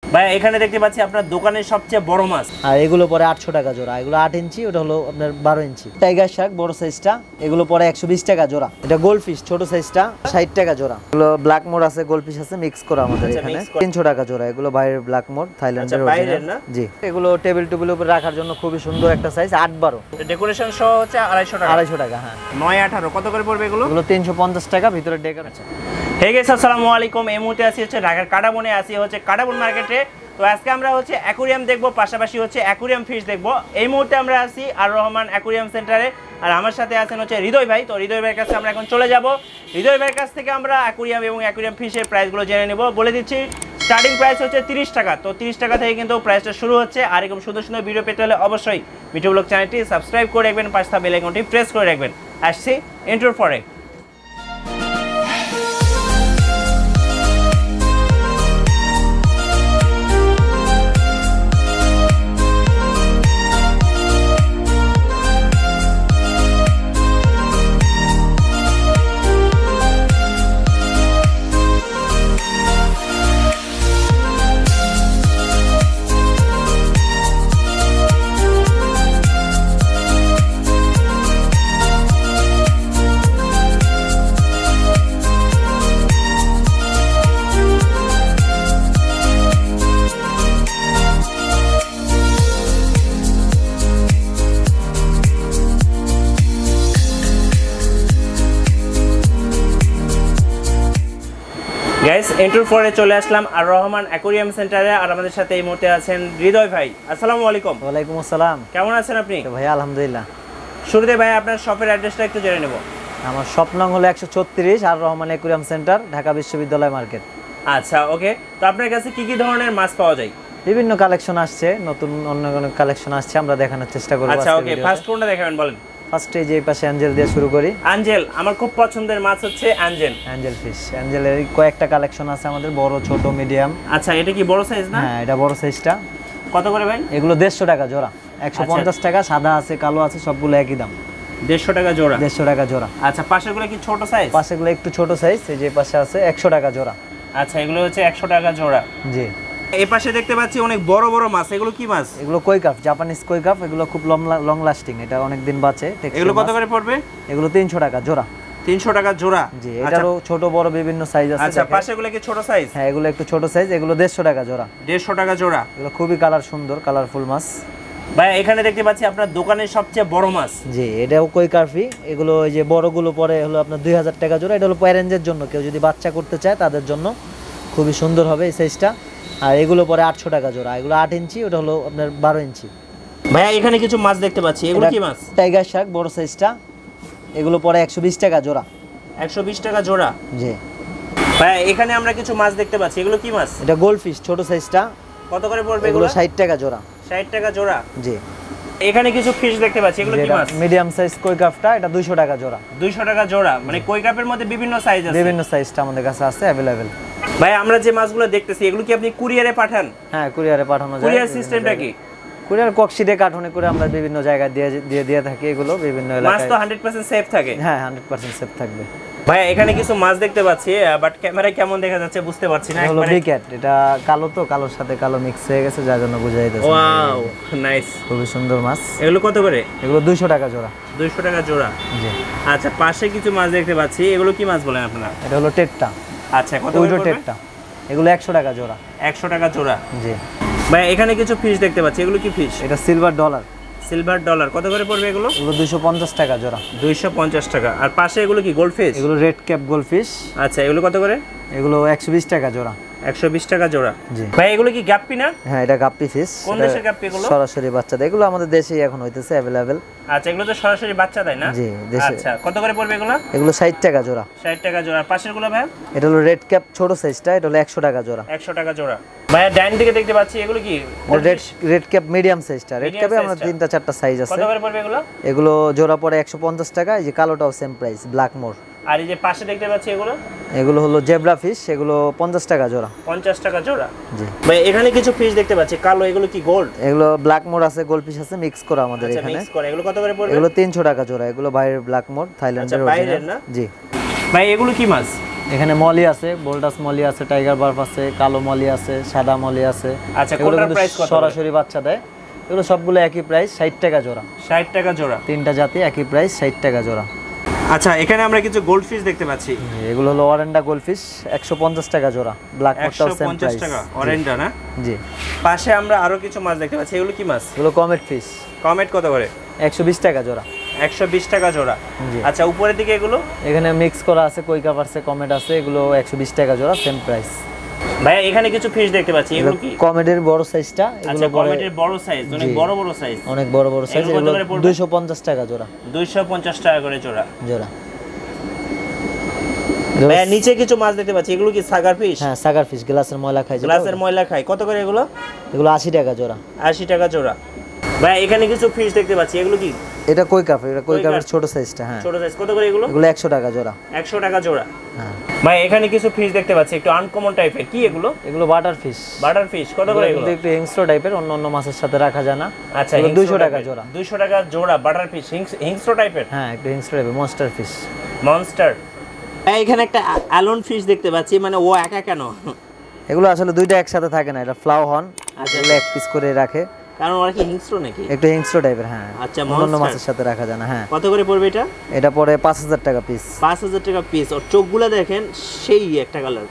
ভাই এখানে দেখতে পাচ্ছি আপনার দোকানের সবচেয়ে বড় মাছ, আর এগুলো পরে 800 টাকা জোড়া। এগুলো 8 ইঞ্চি, ওটা হলো আপনার 12 ইঞ্চি। টাইগার শার্ক বড় সাইজটা, এগুলো পরে 120 টাকা জোড়া। এটা গোল্ডফিশ ছোট সাইজটা 60 টাকা জোড়া। এগুলো ব্ল্যাক মোর আছে, গোল্ডফিশ আছে, মিক্স করা আমাদের এখানে 300 টাকা জোড়া। এগুলো বাইরের ব্ল্যাক মোর, থাইল্যান্ডের অরিজিনাল। জি, এগুলো টেবিল টেবিলের উপর রাখার জন্য খুবই সুন্দর একটা সাইজ, 8-12। ডেকোরেশন সহ হচ্ছে 250 টাকা। 250 টাকা, হ্যাঁ। 9-18 কত করে পড়বে এগুলো? এগুলো 350 টাকা, ভিতরে ডেকোর আছে। হে গাইস, আসসালামু আলাইকুম। এই মুহূর্তে আসি হচ্ছে ঢাকার কাটাবনে, আসি হচ্ছে কাটাবন মার্কেটে। তো আজকে আমরা হচ্ছে অ্যাকুরিয়াম দেখবো, পাশাপাশি হচ্ছে অ্যাকুরিয়াম ফিশ দেখবো। এই মুহূর্তে আমরা আসি আর রহমান অ্যাকুরিয়াম সেন্টারে, আর আমার সাথে আছেন হচ্ছে হৃদয় ভাই। তো হৃদয় ভাইয়ের কাছে আমরা এখন চলে যাব। হৃদয় ভাইয়ের কাছ থেকে আমরা অ্যাকুরিয়াম এবং অ্যাকুরিয়াম ফিশের প্রাইসগুলো জেনে নেব। বলে দিচ্ছি, স্টার্টিং প্রাইস হচ্ছে 30 টাকা। তো 30 টাকা থেকে কিন্তু প্রাইসটা শুরু হচ্ছে। আর এরকম সুন্দর সুন্দর ভিডিও পেতে হলে অবশ্যই মিঠু ব্লগ চ্যানেলটি সাবস্ক্রাইব করে রাখবেন, পাশে থাকা বেল আইকনটি প্রেস করে রাখবেন। আসছি ইন্ট্রোর পরে। গাইস, এন্ট্রি ফরে চলে আসলাম আর রহমান অ্যাকুরিয়াম সেন্টারে, আর আমাদের সাথে এই মুহূর্তে আছেন হৃদয় ভাই। আসসালামু আলাইকুম। ওয়ালাইকুম আসসালাম। কেমন আছেন আপনি? ভাই আলহামদুলিল্লাহ। শুরুতে ভাই আপনার শপের অ্যাড্রেসটা একটু জেনে নেব। আমার শপ নং হলো 136 আর রহমান অ্যাকুরিয়াম সেন্টার, ঢাকা বিশ্ববিদ্যালয় মার্কেট। আচ্ছা, ওকে। তো আপনার কাছে কি কি ধরনের মাছ পাওয়া যায়? বিভিন্ন কালেকশন আসছে, নতুন অন্য কোনো কালেকশন আসছে, আমরা দেখানোর চেষ্টা করব। আচ্ছা, ওকে। ফার্স্ট কোনটা দেখাবেন বলেন? ফার্স্টে যে পাশে অ্যাঞ্জেল দিয়ে শুরু করি। অ্যাঞ্জেল আমার খুব পছন্দের মাছ হচ্ছে অ্যাঞ্জেল। অ্যাঞ্জেল ফিশ, অ্যাঞ্জেলের কয়েকটা কালেকশন আছে আমাদের, বড় ছোট মিডিয়াম। আচ্ছা, এটা কি বড় সাইজ না? হ্যাঁ, এটা বড় সাইজটা। কত করে ভাই? এগুলো 150 টাকা জোড়া। 150 টাকা, সাদা আছে, কালো আছে, সবগুলো একই দাম। 150 টাকা জোড়া। 150 টাকা জোড়া। আচ্ছা, পাশেগুলো কি ছোট সাইজ? পাশেগুলো একটু ছোট সাইজ, এই যে পাশে আছে 100 টাকা জোড়া। আচ্ছা, এগুলো হচ্ছে 100 টাকা জোড়া। জি। এই পাশে দেখতে পাচ্ছি অনেক বড় বড় মাছ, এগুলো কি মাছ? এগুলো কই কাপ, জাপানিজ কই কাপ। এগুলো খুব লং লাস্টিং, এটা অনেক দিন বাঁচে। এগুলো কত করে পড়বে? এগুলো 300 টাকা জোড়া। 300 টাকা জোড়া। জি, এটারও ছোট বড় বিভিন্ন সাইজ আছে। আচ্ছা, পাশেগুলো কি ছোট সাইজ? হ্যাঁ, এগুলো একটু ছোট সাইজ। এগুলো 150 টাকা জোড়া। 150 টাকা জোড়া। এগুলো খুবই কালার সুন্দর, কালারফুল মাছ। ভাই এখানে দেখতে পাচ্ছি আপনার দোকানের সবচেয়ে বড় মাছ। জি, এটাও কই কার্ফি। এগুলো ওই যে বড়গুলো পরে হলো আপনার 2000 টাকা জোড়া। এটা হলো প্যারেন্টসের জন্য, কেউ যদি বাচ্চা করতে চায় তাদের জন্য খুবই সুন্দর হবে এই সাইজটা। আর এগুলো পরে 800 টাকা জোড়া। এগুলো 8 ইঞ্চি, ওটা হলো আপনার 12 ইঞ্চি। ভাইয়া এখানে কিছু মাছ দেখতে পাচ্ছি, এগুলো কি মাছ? টাইগার শার্ক বড় সাইজটা। এগুলো পরে 120 টাকা জোড়া। 120 টাকা জোড়া। জি। ভাইয়া এখানে আমরা কিছু মাছ দেখতে পাচ্ছি, এগুলো কি মাছ? এটা গোল্ডফিশ ছোট সাইজটা। কত করে পড়বে এগুলো? এগুলো 60 টাকা জোড়া। 60 টাকা জোড়া। জি। এখানে কিছু ফিশ দেখতে পাচ্ছি, এগুলো কি মাছ? মিডিয়াম সাইজ কই কাপটা, এটা 200 টাকা জোড়া। 200 টাকা জোড়া। মানে কই কাপের মধ্যে বিভিন্ন সাইজ আছে? বিভিন্ন সাইজটা আমাদের কাছে আছে अवेलेबल। ভাই আমরা যে মাছগুলো দেখতেছি, এগুলো কি আপনি কুরিয়ারে পাঠান? হ্যাঁ, কুরিয়ারে পাঠানো যায়। কুরিয়ার সিস্টেমটা কি? কুরিয়ার কক্সিডে কার্টুনে করে আমরা বিভিন্ন জায়গায় দিয়ে থাকি। এগুলো বিভিন্ন এলাকায়। মাছ তো 100% সেফ থাকে? হ্যাঁ, 100% সেফ থাকবে। ভাই এখানে কিছু মাছ দেখতে পাচ্ছি, বাট ক্যামেরায় কেমন দেখা যাচ্ছে বুঝতে পারছি না। হলো বিক্যাট, এটা কালো, তো কালোর সাথে কালো মিক্স হয়ে গেছে, যার জন্য বোঝা যাচ্ছে। Wow, nice. খুবই সুন্দর মাছ। এগুলো কত করে? এগুলো 200 টাকা জোড়া। 200 টাকা জোড়া। জি। আচ্ছা, পাশে কিছু মাছ দেখতে পাচ্ছি, এগুলো কি মাছ বলেন আপনারা? এটা হলো টেটটা। আচ্ছা, কত করে পড়বে? টেটটা এগুলো 100 টাকা জোড়া। 100 টাকা জোড়া। জি। ভাই এখানে কিছু ফিশ দেখতে পাচ্ছি, এগুলো কি ফিশ? এটা সিলভার ডলার। Silver dollar. কত করে পড়বে এগুলো? এগুলো 250 টাকা জোড়া। 250 টাকা। আর পাশে এগুলো কি গোল্ড ফিশ? এগুলো রেড ক্যাপ গোল্ড ফিশ। আচ্ছা, এগুলো কত করে? এগুলো 120 টাকা জোড়া। 120 টাকা জোড়া। জি। ভাই এগুলো কি গাপ্পি না? হ্যাঁ, এটা গাপ্পি ফিশ। কোন দেশের গাপ্পি এগুলো? সরাসরি বাচ্চা দেয়। এগুলো আমাদের দেশেই এখন হইতেছে अवेलेबल। আচ্ছা, এগুলো তো সরাসরি বাচ্চা দেয় না? জি, দেশে। আচ্ছা, কত করে পড়বে এগুলো? এগুলো 60 টাকা জোড়া। 60 টাকা জোড়া। আর পাশের গুলো ভাই? এটা হলো রেড ক্যাপ ছোট সাইজটা, এটা হলো 100 টাকা জোড়া। 100 টাকা জোড়া। ভাই ডাইন দিকে দেখতে পাচ্ছি, এগুলো কি? রেড ক্যাপ মিডিয়াম সাইজটা। রেড ক্যাপে আমরা 3-4টা সাইজ আছে। কত করে পড়বে এগুলো? এগুলো জোড়া পড়ে 150 টাকা। এই যে কালোটাও সেম প্রাইস, ব্ল্যাক মোর। আর এই যে পাশে দেখতে পাচ্ছি এগুলো? এগুলো হলো জেব্রা ফিশ, এগুলো 50 টাকা জোড়া। 50 টাকা জোড়া। জি। ভাই এখানে কিছু ফিশ দেখতে পাচ্ছি কালো, এগুলো কি গোল্ড? এগুলো ব্ল্যাক মোর আছে, গোল্ড ফিশ আছে, মিক্স করা আমাদের এখানে। মিক্স করে। এগুলো কত করে পড়বে? এগুলো 300 টাকা জোড়া। এগুলো বাইরের ব্ল্যাক মোর, থাইল্যান্ডের অরিজিনাল। জি। ভাই এগুলো কি মাছ? এখানে মলি আছে, বোল্ডাস মলি আছে, টাইগার বার্ফ আছে, কালো মলি আছে, সাদা মলি আছে। আচ্ছা, কোনটার প্রাইস কত? সরাসরি বাচ্চা দেয়। এগুলো সবগুলো একই প্রাইস, 60 টাকা জোড়া। 60 টাকা জোড়া, তিনটা জাতি একই প্রাইস, 60 টাকা জোড়া। আচ্ছা, এখানে আমরা কিছু গোল্ডফিশ দেখতে পাচ্ছি। এগুলো হলো অরেন্ডা গোল্ডফিশ, 150 টাকা জোড়া। Black মোরটাও same price. 150 টাকা অরেন্ডা না? জি। পাশে আমরা আরো কিছু মাছ দেখতে পাচ্ছি। এগুলো কি মাছ? এগুলো কমেট ফিশ। কমেট কত করে? 120 টাকা জোড়া। 120 টাকা জোড়া। জি। আচ্ছা, উপরের দিকে এগুলো? এখানে মিক্স করা আছে, কই কাপ আছে, কমেট আছে, এগুলো 120 টাকা জোড়া, সেম প্রাইস। ভাই এখানে কিছু ফিশ দেখতে পাচ্ছি। এগুলো কি? কমেটের বড় সাইজটা। আচ্ছা, কমেটের বড় সাইজ, অনেক বড় বড় সাইজ। অনেক বড় বড় সাইজ। এগুলো 250 টাকা জোড়া। 250 টাকা করে জোড়া। জোড়া। ভাই নিচে কিছু মাছ দেখতে পাচ্ছি। এগুলো কি সাগার ফিশ? হ্যাঁ, সাগার ফিশ, গ্লাসের ময়লা খায়। গ্লাসের ময়লা খায়। কত করে এগুলো? এগুলো 80 টাকা জোড়া। 80 টাকা জোড়া। ভাই এখানে কিছু ফিশ দেখতে পাচ্ছি। এগুলো কি? এটা কই কাপ, এটা কই কাপের ছোট সাইজটা। হ্যাঁ, ছোট সাইজ। কত করে এগুলো? এগুলো 100 টাকা জোড়া। 100 টাকা জোড়া। হ্যাঁ। ভাই এখানে কিছু ফিশ দেখতে পাচ্ছি, একটু আনকমন টাইপের। কি এগুলো? এগুলো বাটার ফিশ। Butter fish. কত করে এগুলো? একটু হিংস্র টাইপের, অন্য অন্য মাছের সাথে রাখা যায় না। আচ্ছা, এগুলো 200 টাকা জোড়া। 200 টাকা জোড়া বাটার ফিশ। হিংস্র টাইপের? হ্যাঁ, একটু হিংস্র টাইপের, মনস্টার ফিশ। মনস্টার। ভাই এখানে একটা অ্যালন ফিশ দেখতে পাচ্ছি, মানে ও একা কেন? এগুলো আসলে দুইটা একসাথে থাকে না, এটা ফ্লাও হন। এগুলো এক পিস করে রাখে, কারণ ওরা কি হিংস্র নাকি? একটু হিংস্র টাইপের। হ্যাঁ। আচ্ছা, অন্য মাছের সাথে রাখা যায় না। হ্যাঁ। কত করে পড়বে এটা? এটা পড়ে 5000 টাকা পিস। 5000 টাকা পিস। ওর চোখগুলো দেখেন, সেই একটা কালার।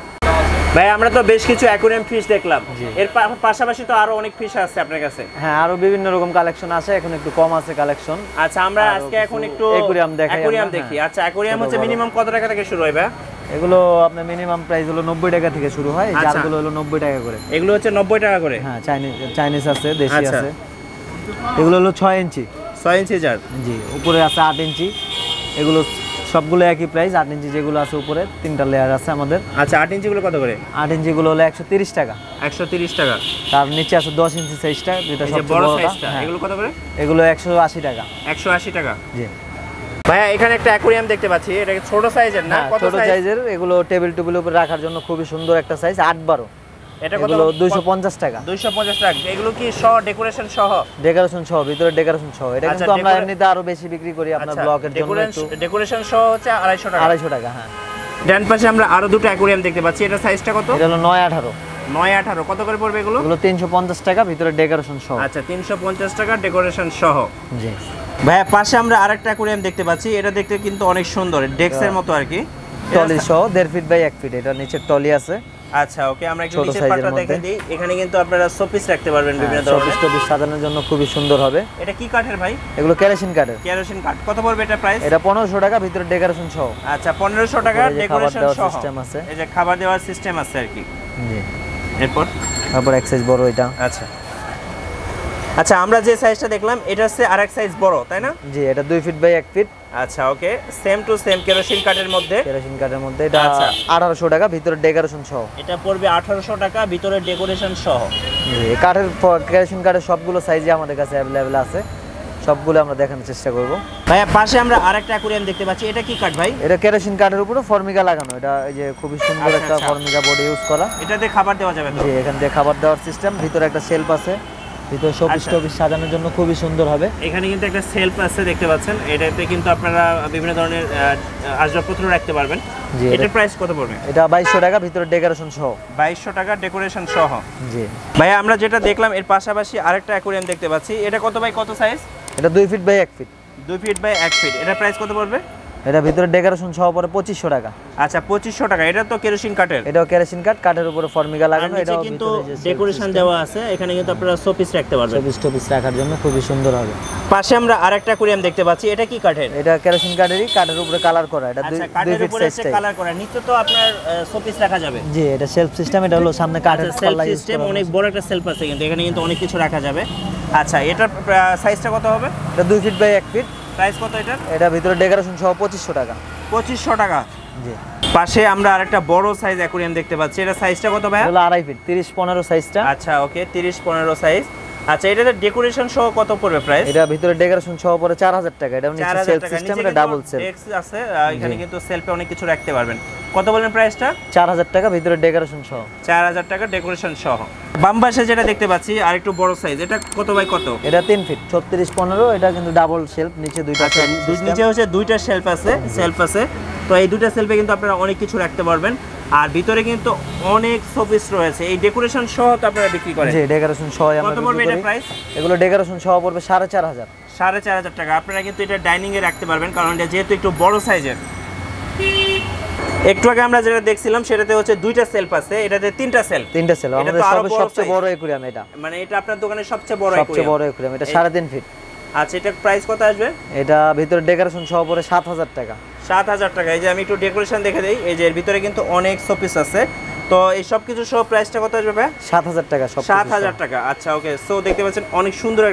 ভাই আমরা তো বেশ কিছু অ্যাকুরিয়াম ফিশ দেখলাম, এর পাশাপাশি তো আরো অনেক ফিশ আছে আপনার কাছে। হ্যাঁ, আরো বিভিন্ন রকম কালেকশন আছে, এখন একটু কম আছে কালেকশন। আচ্ছা, আমরা আজকে এখন একটু অ্যাকুরিয়াম দেখাই। অ্যাকুরিয়াম দেখি। আচ্ছা, অ্যাকুরিয়াম হচ্ছে মিনিমাম কত টাকা থেকে শুরু হয় ভাই? এগুলো আপনার মিনিমাম প্রাইস হলো 90 টাকা থেকে শুরু হয়। এই জারগুলো হলো 90 টাকা করে। এগুলো হচ্ছে 90 টাকা করে? হ্যাঁ, চাইনিজ আছে, দেশি আছে। এগুলো হলো 6 ইঞ্চি। 6 ইঞ্চি জার? জি। উপরে আছে 8 ইঞ্চি। এগুলো সবগুলো একই প্রাইস। 8 ইঞ্চি যেগুলো আছে উপরে, তিনটা লেয়ার আছে আমাদের। আচ্ছা, 8 ইঞ্চি গুলো কত করে? 8 ইঞ্চি গুলো হলো 130 টাকা। 130 টাকা। তার নিচে আছে 10 ইঞ্চি সাইজটা, যেটা সবচেয়ে বড় বড়টা। সাইজটা। এগুলো কত করে? এগুলো 180 টাকা। 180 টাকা। জি। ভাইয়া এখানে একটা অ্যাকুরিয়াম দেখতে পাচ্ছি, এটা কি ছোট সাইজের না? কত ছোট সাইজের। এগুলো টেবিল টেবিলের উপরে রাখার জন্য খুবই সুন্দর একটা সাইজ, 8-12। এটা কত? 250 টাকা। 250 টাকা। এগুলো কি সহ ডেকোরেশন সহ? ডেকোরেশন সহ, ভিতরে ডেকোরেশন সহ। এটা কিন্তু আমরা এমনিতে আরো বেশি বিক্রি করি আপনার ব্লকের জন্য। ডেকোরেশন সহ হচ্ছে 250 টাকা। 250 টাকা। হ্যাঁ। ডান পাশে আমরা আরো দুটো অ্যাকুরিয়াম দেখতে পাচ্ছি, এটা সাইজটা কত? এটা হলো 9-18। 9-18 কত করে পড়বে এগুলো? এগুলো 350 টাকা, ভিতরে ডেকোরেশন সহ। আচ্ছা, 350 টাকা ডেকোরেশন সহ। জি। ভাইয়া পাশে আমরা আরেকটা অ্যাকুরিয়াম দেখতে পাচ্ছি, এটা দেখতে কিন্তু অনেক সুন্দর, ডেক্সের মতো আর কি। টলি সহ 1.5 ফিট বাই 1 ফিট। এটা নিচে টলি আছে। আচ্ছা, ওকে, আমরা একটু নিচের পাটটা দেখে দিই। এখানে কিন্তু আপনারা শোপিস রাখতে পারবেন বিভিন্ন ধরনের। শোপিস সাজানোর জন্য খুবই সুন্দর হবে। এটা কি কাঠের ভাই? এগুলো কেরোসিন কাঠের। কেরোসিন কাঠ। কত পড়বে এটা প্রাইস? এটা 1500 টাকা, ভিতরে ডেকোরেশন সহ। আচ্ছা, 1500 টাকা ডেকোরেশন সহ। সিস্টেম আছে। এই যে খাবার দেওয়ার সিস্টেম আছে আর কি। জি। এরপর তারপর এক সাইজ বড় এটা। আচ্ছা আচ্ছা, আমরা যে সাইজটা দেখলাম এটা হচ্ছে আরেক সাইজ বড়, তাই না? জি। এটা 2 ফিট বাই 1 ফিট। আচ্ছা, okay, same to same kerosene কাঠের মধ্যে। কেরোসিন কাঠের মধ্যে। এটা 1800 টাকা, ভিতরে ডেকোরেশন সহ। এটা পড়বে 1800 টাকা, ভিতরে ডেকোরেশন সহ। জি। কাঠের কেরোসিন কাঠের সবগুলো সাইজই আমাদের কাছে अवेलेबल আছে, সবগুলো আমরা দেখানোর চেষ্টা করব। ভাইয়া পাশে আমরা আরেকটা অ্যাকুরিয়াম দেখতে পাচ্ছি, এটা কি কাঠ ভাই? এটা কেরোসিন কাঠের উপরে ফর্মিকা লাগানো। এটা এই যে খুবই সুন্দর একটা ফর্মিকা বোর্ড ইউজ করা। এটাতে খাবার দেওয়া যাবে তো? জি। এখান দিয়ে খাবার দেওয়ার সিস্টেম। ভিতরে একটা শেলফ আছে, ভিতরে শোপিস টপিস সাজানোর জন্য খুবই সুন্দর হবে। এখানে কিন্তু একটা শেলফ আছে, দেখতে পাচ্ছেন। এটাতে কিন্তু আপনারা বিভিন্ন ধরনের আসবাবপত্র রাখতে পারবেন। জি। এটার প্রাইস কত পড়বে? এটা 2200 টাকা, ভিতরে ডেকোরেশন সহ। 2200 টাকা ডেকোরেশন সহ। জি। ভাইয়া আমরা যেটা দেখলাম এর পাশাপাশি আরেকটা অ্যাকুরিয়াম দেখতে পাচ্ছি, এটা কত বাই কত সাইজ? এটা 2 feet by 1 feet. 2 feet by 1 feet. এটার প্রাইস কত পড়বে? এটা ভিতরে ডেকোরেশন সহ পড়ে 2500 টাকা। আচ্ছা, 2500 টাকা। এটা তো কেরোসিন কাঠের। এটাও কেরোসিন কাঠ, কাঠের উপরে ফর্মিকা লাগানো। এটাও কিন্তু ডেকোরেশন দেওয়া আছে, এখানে কিন্তু আপনারা শোপিস রাখতে পারবেন। শোপিস টপিস রাখার জন্য খুবই সুন্দর হবে। পাশে আমরা আরেকটা অ্যাকুরিয়াম দেখতে পাচ্ছি, এটা কি কাঠের? এটা কেরোসিন কাঠেরই, কাঠের উপরে কালার করা। এটা 2 ফিট সাইজটাই কালার করা। নিচে তো আপনার শোপিস রাখা যাবে। জি। এটা সেলফ সিস্টেম। এটা হলো সামনে কাঠের সেলফ সিস্টেম, অনেক বড় একটা সেলফ আছে কিন্তু এখানে কিন্তু অনেক কিছু রাখা যাবে। আচ্ছা, এটার সাইজটা কত হবে? এটা 2 ফিট বাই 1 ফিট। প্রাইস কত এটার? এটা ভিতরে ডেকোরেশন সহ 2500 টাকা। 2500 টাকা। জি। পাশে আমরা আরেকটা বড় সাইজ অ্যাকুরিয়াম দেখতে পাচ্ছি, এটা সাইজটা কত ভাই? হলো 2.5 ফিট, 30-15 সাইজটা। আচ্ছা, ওকে, 30-15 সাইজ। আচ্ছা, এটাতে ডেকোরেশন সহ কত পড়বে প্রাইস? এটা ভিতরে ডেকোরেশন সহ পড়ে 4000 টাকা। এটা নিচে সেলফ সিস্টেম, এটা ডাবল সেলফ এক্স আছে। এখানে কিন্তু সেলফে অনেক কিছু রাখতে পারবেন। কত বলেন প্রাইসটা? 4000 টাকা, ভিতরে ডেকোরেশন সহ। 4000 টাকা ডেকোরেশন সহ। বাম পাশে যেটা দেখতে পাচ্ছি আর একটু বড় সাইজ, এটা কত বাই কত? এটা 3 ফিট 36-15, এটা কিন্তু ডাবল শেলফ, নিচে দুইটা নিচে হচ্ছে দুইটা শেলফ আছে। তো এই দুইটা শেলফে কিন্তু আপনারা অনেক কিছু রাখতে পারবেন। আর ভিতরে কিন্তু অনেক শোপিস রয়েছে, এই ডেকোরেশন সহ তো আপনারা বিক্রি করেন? জি, ডেকোরেশন সহ আমরা কত পড়বে এটা প্রাইস? এগুলো ডেকোরেশন সহ পড়বে 4500। 4500 টাকা। আপনারা কিন্তু এটা ডাইনিং এ রাখতে পারবেন, কারণ এটা যেহেতু একটু বড় সাইজের। একটু আগে আমরা যেটা দেখছিলাম সেটাতে হচ্ছে দুইটা সেলফ আছে, এটাতে তিনটা সেলফ। আমাদের সবচেয়ে বড় অ্যাকুরিয়াম এটা, মানে এটা আপনার দোকানের সবচেয়ে বড় অ্যাকুরিয়াম। এটা 3.5 ফিট। আচ্ছা, এটা প্রাইস কত আসবে? এটা ভিতরে ডেকোরেশন সহ পড়ে 7000 টাকা। 7000 টাকা। এই যে আমি একটু ডেকোরেশন দেখে দেই, এই যে এর ভিতরে কিন্তু অনেক শোপিস আছে। তো এই সব কিছু সহ প্রাইসটা কত আসবে ভাই? 7000 টাকা সব। 7000 টাকা। আচ্ছা, ওকে। সো দেখতে পাচ্ছেন অনেক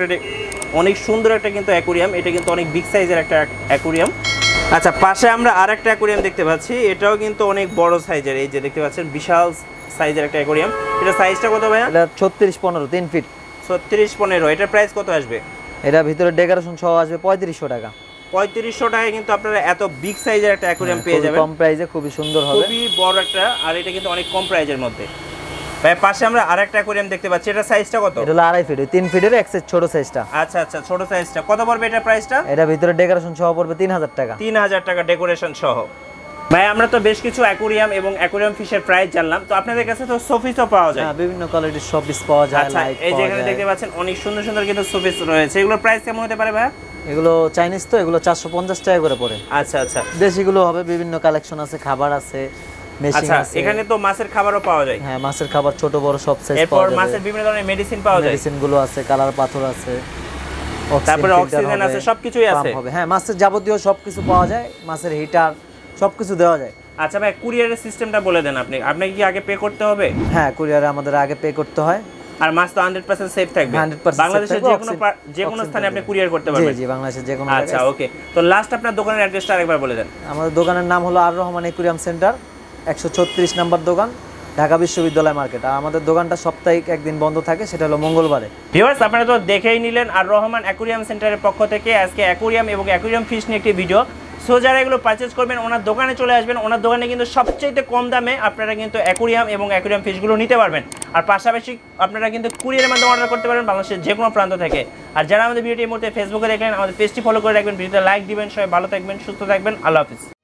সুন্দর একটা কিন্তু অ্যাকুরিয়াম, এটা কিন্তু অনেক বিগ সাইজের একটা অ্যাকুরিয়াম। আচ্ছা, পাশে আমরা আরেকটা অ্যাকুরিয়াম দেখতে পাচ্ছি, এটাও কিন্তু অনেক বড় সাইজের। এই যে দেখতে পাচ্ছেন বিশাল সাইজের একটা অ্যাকুরিয়াম। এটা সাইজটা কত ভাই? এটা 36-15 3 ফিট। 36-15। এটার প্রাইস কত আসবে? এটা ভিতরে ডেকোরেশন সহ আসবে 3500 টাকা। 3500 টাকায় কিন্তু আপনারা এত বিগ সাইজের একটা অ্যাকুরিয়াম পেয়ে যাবেন, কম প্রাইসে, খুবই সুন্দর হবে, খুবই বড় একটা। আর এটা কিন্তু অনেক কম প্রাইজের মধ্যে। ভাই পাশে আমরা আরেকটা অ্যাকুরিয়াম দেখতে পাচ্ছি, এটা সাইজটা কত? এটা হলো 2.5 ফিট, 3 ফিটের এক্সেস ছোট সাইজটা। আচ্ছা, ছোট সাইজটা কত পড়বে এটা প্রাইসটা? এটা ভিতরে ডেকোরেশন সহ পড়বে 3000 টাকা। 3000 টাকা ডেকোরেশন সহ। ভাই আমরা তো বেশ কিছু অ্যাকুরিয়াম এবং অ্যাকুরিয়াম ফিশের প্রাইস জানলাম, তো আপনাদের কাছে তো শোপিসও পাওয়া যায়? হ্যাঁ, বিভিন্ন কোয়ালিটির শোপিস পাওয়া যায়। আচ্ছা, এই যে এখানে দেখতে পাচ্ছেন অনেক সুন্দর কিন্তু শোপিস রয়েছে, এগুলোর প্রাইস কেমন হতে পারে ভাই? এগুলো চাইনিজ, তো এগুলো 450 টাকা করে পড়ে। আচ্ছা। দেশিগুলো হবে, বিভিন্ন কালেকশন আছে, খাবার আছে, মেশিন আছে। এখানে তো মাছের খাবারও পাওয়া যায়? হ্যাঁ, মাছের খাবার ছোট বড় সব সাইজ পাওয়া এরপর যায়। মাছের বিভিন্ন ধরনের মেডিসিন পাওয়া যায়? মেডিসিন গুলো আছে, কালার পাথর আছে, তারপরে অক্সিজেন আছে, সবকিছুই আছে। হ্যাঁ, মাছের যাবতীয় সবকিছু পাওয়া যায়, মাছের হিটার সবকিছু দেওয়া যায়। আচ্ছা ভাই, কুরিয়ারের সিস্টেমটা বলে দেন। আপনাকে কি আগে পে করতে হবে? হ্যাঁ, কুরিয়ারে আমাদের আগে পে করতে হয়। আর মাছ তো 100% সেফ থাকবে? 100% বাংলাদেশের যে কোনো স্থানে আপনি কুরিয়ার করতে পারবেন? জি, বাংলাদেশের যে কোনো। আচ্ছা, ওকে। তো লাস্ট আপনার দোকানের অ্যাড্রেসটা আরেকবার বলে দেন। আমাদের দোকানের নাম হলো আর রহমান অ্যাকুরিয়াম সেন্টার, 134 নম্বর দোকান, ঢাকা বিশ্ববিদ্যালয় মার্কেট। আর আমাদের দোকানটা সাপ্তাহিক একদিন বন্ধ থাকে, সেটা হলো মঙ্গলবারে। ভিউয়ার্স, আপনারা তো দেখেই নিলেন আর রহমান অ্যাকুরিয়াম সেন্টারের পক্ষ থেকে আজকে অ্যাকুরিয়াম এবং অ্যাকুরিয়াম ফিশ নিয়ে একটি ভিডিও। সো যারা এগুলো পারচেজ করবেন ওনার দোকানে চলে আসবেন, ওনার দোকানে কিন্তু সবচেয়ে কম দামে আপনারা কিন্তু অ্যাকুরিয়াম এবং অ্যাকুরিয়াম ফিশগুলো নিতে পারবেন। আর পাশাপাশি আপনারা কিন্তু কুরিয়ারের মাধ্যমে অর্ডার করতে পারবেন বাংলাদেশের যে কোনো প্রান্ত থেকে। আর যারা আমাদের ভিডিওটি এই মুহূর্তে ফেসবুকে দেখলেন, আমাদের পেজটি ফলো করে রাখবেন, ভিডিওতে লাইক দিবেন। সবাই ভালো থাকবেন, সুস্থ থাকবেন। আল্লাহ হাফিজ।